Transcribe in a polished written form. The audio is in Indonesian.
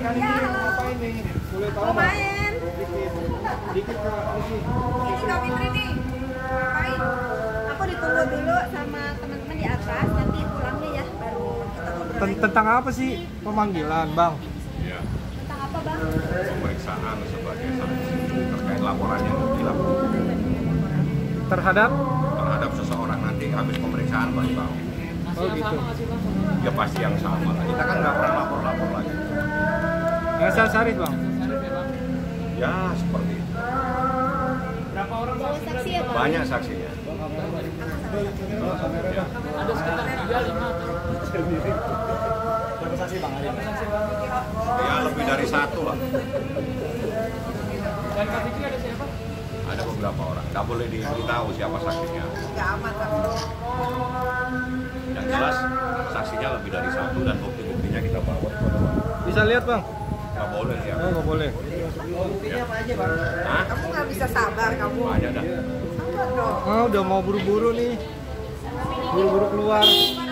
Ya, halo. Ngapain nih? Boleh tahu Mau nggak? main? Dikit Kak, ini. Ini Kak Fitri nih. Ngapain? Aku ditunggu dulu sama teman-teman di atas. Nanti pulangnya ya, baru kita ngobrol lagi. Tentang apa sih pemanggilan, Bang? Ya, Tentang apa, Bang? pemeriksaan sebagai saksi terkait laporan yang dilakukan Terhadap? terhadap seseorang nanti habis pemeriksaan baru tahu. Oh gitu. Ya pasti yang sama lah. Kita kan nggak pernah lapor-lapor lagi. Elsa Syarif, Bang. Ya seperti itu. Bawa saksi ya, Bang? Banyak saksinya. Ya. Ada sekitar 3-5 berapa saksi Bang? Ya lebih dari satu lah. Dan Kak Fikri ada siapa? Ada beberapa orang. Nggak boleh diberitahu siapa saksinya. Nggak aman, Bang. Yang jelas saksinya lebih dari satu dan bukti-buktinya kita bawa kepada warga. Bisa lihat, Bang? Nggak boleh ya. Oh, nggak boleh. Buktinya apa aja Bang? Hah? Kamu nggak bisa sabar, kamu. Banyak dah. Sabar dong. Oh, udah mau buru-buru nih. Buru-buru keluar.